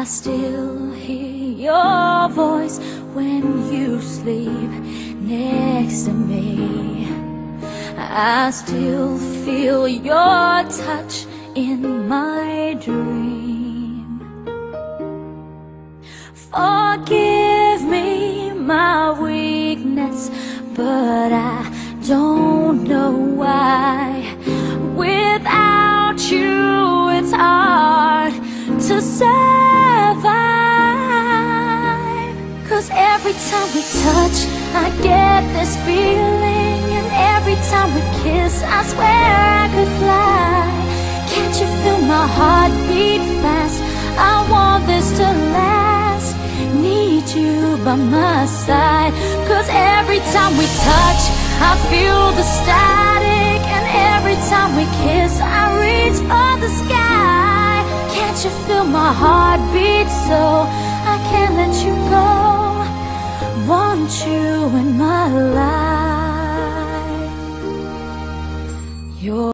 I still hear your voice when you sleep next to me. I still feel your touch in my dream. Forgive me my weakness, but I don't know why. Without you, it's hard to survive. 'Cause every time we touch, I get this feeling, and every time we kiss, I swear I could fly. Can't you feel my heart beat fast? I want this to last. Need you by my side. 'Cause every time we touch, I feel the static, and every time we kiss, I reach for the sky. Can't you feel my heart beat so I can't let you go? Want you in my life. You're